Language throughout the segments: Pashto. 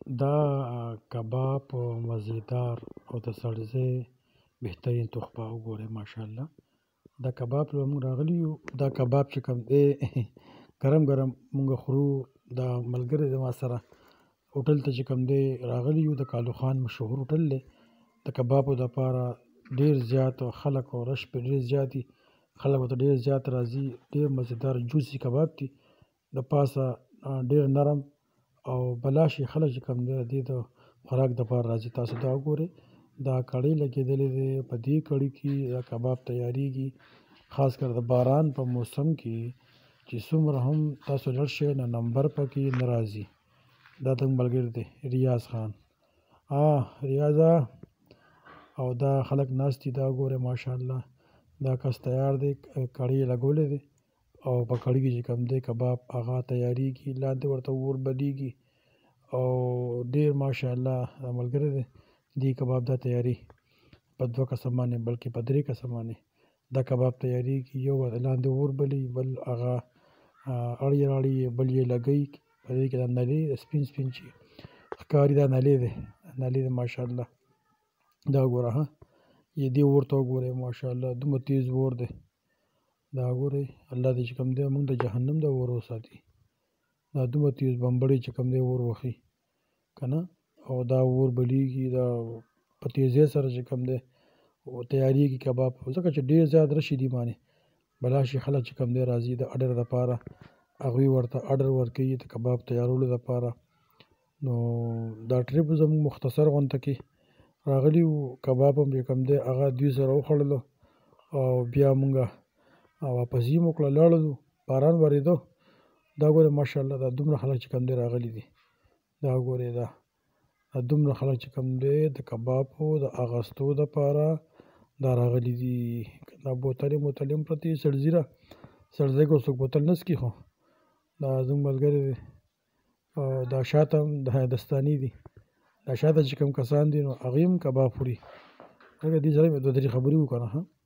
دا کباب مزیدار او د سړځای بهترین تحفه وګورئ ماشاءالله. دا کباب له موږ راغلي یو. دا کباب چې کوم دی ګرم ګرم موږ خورو. دا ملګری دی ما سره هوټل ته چې کوم دی راغلي یو. د کالو خان مشهور هوټل دی. د کبابو دپاره ډېر زیات خلک او رش پرې ډېر زیات دي. خلک ورته ډېر زیات راځي. ډېر مزیدار جوسي کباب دي. د پاسه ډېر نرم او بلاشي خلک چې کوم دی د دې د خوراک دپاره راځي. تاسو دا وګورئ. دا کړۍ لګېدلې دی. په دې کړۍ کې دا کباب تیارېږي. خاص کر د باران په موسم کې چې څومره هم تاسو لړ شئ نو نمبر پکې نه راځي. دا زموږ ملګری دی ریاض خان. ریاضه او دا خلک ناست دي. دا وګورئ ماشاءالله. دا کس تیار دی. کړۍ یې لګولی دی او په کړۍ کې چې کوم دی کباب هغه تیارېږي. لاندې ورته اور بلیږي او ډېر ماشاءالله دا ملګری دی. دې کباب دا تیاري په 2 کسه باندې بلکې په 3 کسه باندې دا کباب تیارېږي. یو لاندې اور بلي، بل هغه اړې راړې بل یې لګوي. په دې کې دا نلۍ سپین سپین چې ښکاري دا نلۍ دی. نلۍ دی ماشاءالله. دا وګوره دې اور ته وګورئ ماشاءالله. دومره تیز اور دی. دا وګورئ. الله دې چې کوم دی موږ د جهنم د اور وساتي. دا دومره تیز بمبړې چې کوم دی اور وخي که نه او دا اور بلیږي. دا په تیزۍ سره چې کوم دی تیارېږي کباب. ځکه چې ډېر زیات رش دي باندې بلاشي خلک چې کوم دی راځي د اډر دپاره. هغوی ورته اډر ورکوي د کباب تیارولو دپاره. نو دا ټریپ زموږ مختصر غونته کې راغلي وو. کباب هم چې کوم دی هغه دوی سره وخوړلو او بیا مونږ واپسي هم وکړه لاړلو. باران ورېده. دا ګورئ ماشاءالله. دا دومره خلک چې کوم دی راغلي دي. دا وګورئ. دا دومره خلک چې کوم دی د کبابو د اخیستو دپاره دا راغلي دي. دا بوتلې موتلې هم پرتې دي. سړځي کې څوک بوتل نه څښي خو دا زموږ ملګری دی. او دا شاته هم دستاني دي. دا شاته چې کوم کسان دي نو هغوی هم کباب خوري. لکه دې سره مې 2-3 خبرې وکړه.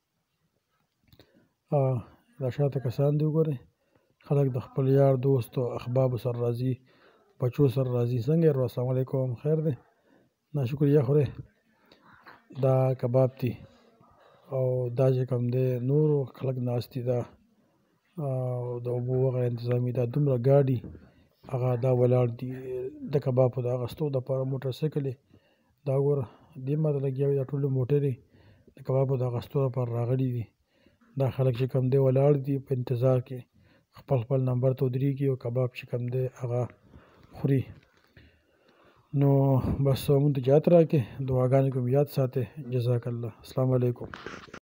دا شاته کسان دي وګورئ. خلک د خپل یار دوست او احبابو سره راځي. بچو سره راځي. څنګه یې السلام علیکم خیر دی. ناشکریا خورئ. دا کباب دي او دا چې کوم دی نورو خلک ناست دي. دا د اوبو وغیره انتظامي دا دومره ګاډي هغه دا ولاړ دي د کبابو د اخیستو دپاره. موټر سایکلې دا وګوره دې ماته لګیا وي. دا ټولې موټرې د کبابو د اخیستو دپاره راغلي دي. دا خلک چې کوم دی ولاړ دي په انتظار کې خپل خپل نمبر ته ودرېږي او کباب چې کوم دی هغه خوري. نو بس مونږ ته اجازت راکړئ. دعاګانې کوم یاد ساتئ. جزاک الله. السلام علیکم.